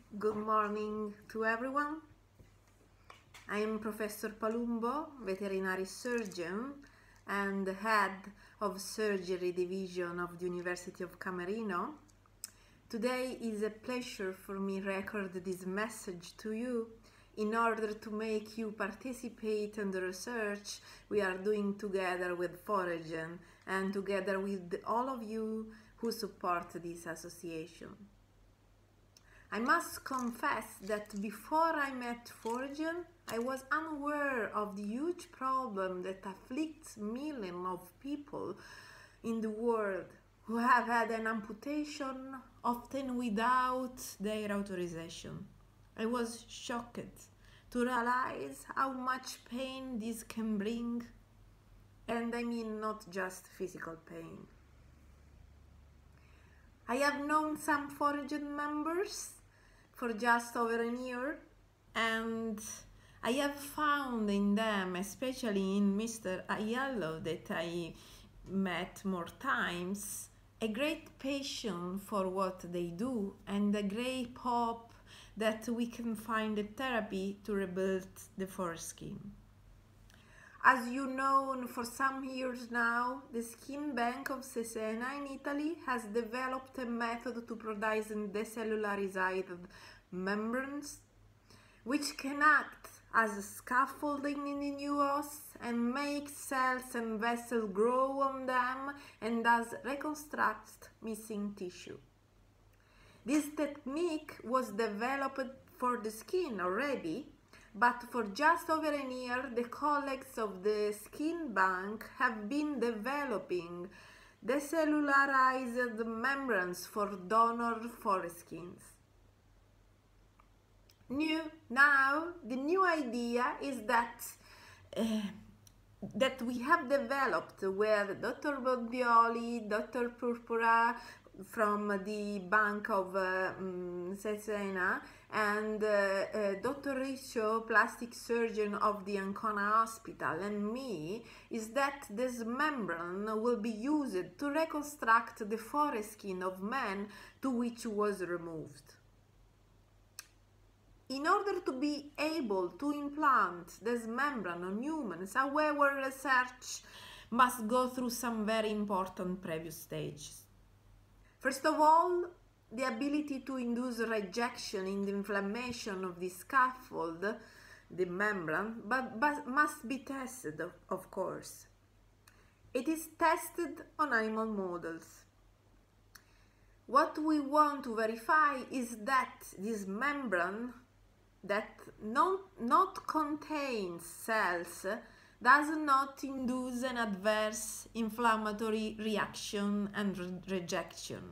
Good morning to everyone. I am Professor Palumbo, veterinary surgeon and head of surgery division of the University of Camerino. Today is a pleasure for me to record this message to you in order to make you participate in the research we are doing together with Foregen and together with all of you who support this association. I must confess that before I met Foregen, I was unaware of the huge problem that afflicts millions of people in the world who have had an amputation, often without their authorization. I was shocked to realize how much pain this can bring, and I mean not just physical pain. I have known some Foregen members for just over a year, and I have found in them, especially in Mr. Aiello that I met more times, a great passion for what they do and a great hope that we can find a therapy to rebuild the foreskin. As you know, for some years now, the Skin Bank of Cesena in Italy has developed a method to produce decellularized membranes, which can act as a scaffolding in the new os and make cells and vessels grow on them and thus reconstruct missing tissue. This technique was developed for the skin already, but for just over a year, the colleagues of the Skin Bank have been developing decellularized membranes for donor foreskins. Now, the new idea is that we have developed with Dr. Bodioli, Dr. Purpura from the Bank of Cesena, and Dr. Riccio, plastic surgeon of the Ancona Hospital, and me, is that this membrane will be used to reconstruct the foreskin of man to which was removed. In order to be able to implant this membrane on humans, our research must go through some very important previous stages. First of all, the ability to induce rejection in the inflammation of the scaffold, the membrane, but must be tested, of course. It is tested on animal models. What we want to verify is that this membrane that not contains cells does not induce an adverse inflammatory reaction and rejection.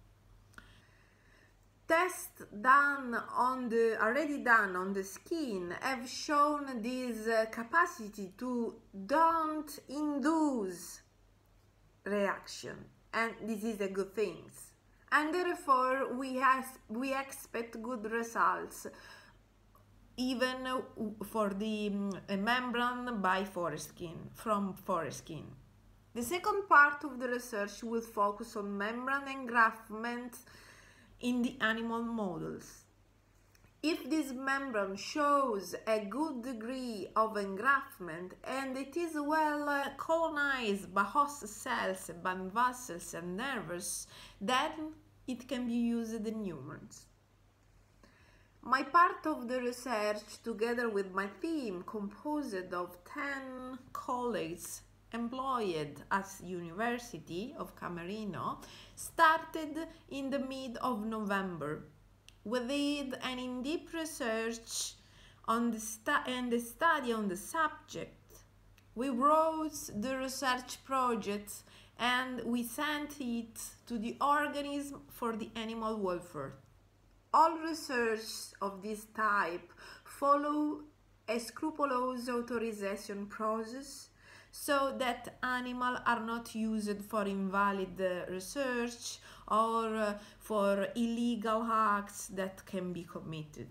Tests already done on the skin have shown this capacity to don't induce reaction, and this is a good thing. And therefore we expect good results even for the membrane by from foreskin. The second part of the research will focus on membrane engraftment in the animal models. If this membrane shows a good degree of engraftment and it is well colonized by host cells, by vessels and nerves, then it can be used in humans. My part of the research, together with my team, composed of 10 colleagues employed at University of Camerino, started in the mid of November. We did an in-depth research on the study on the subject. We wrote the research project and we sent it to the organism for the animal welfare. All research of this type follow a scrupulous authorization process so that animals are not used for invalid research or for illegal acts that can be committed.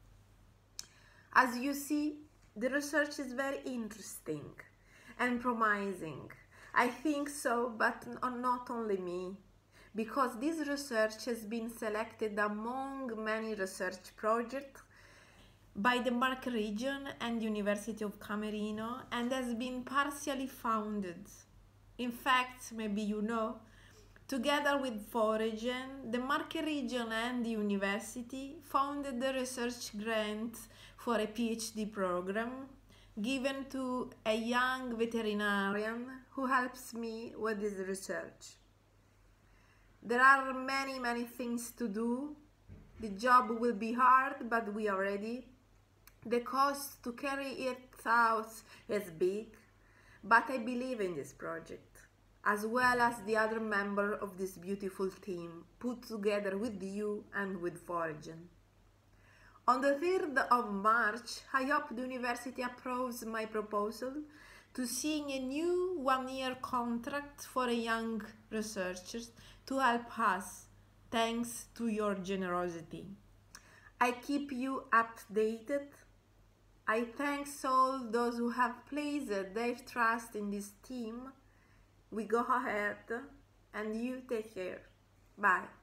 As you see, the research is very interesting and promising. I think so, but not only me. because this research has been selected among many research projects by the Marche region and University of Camerino and has been partially funded. In fact, maybe you know, together with Foregen, the Marche region and the university founded the research grant for a PhD program given to a young veterinarian who helps me with this research. There are many things to do. The job will be hard, but we are ready. The cost to carry it out is big, but I believe in this project, as well as the other member of this beautiful team put together with you and with Foregen. On the 3rd of March, I hope the university approves my proposal to sign a new one-year contract for a young researchers to help us, thanks to your generosity. I keep you updated. I thank all those who have placed their trust in this team. We go ahead and you take care. Bye.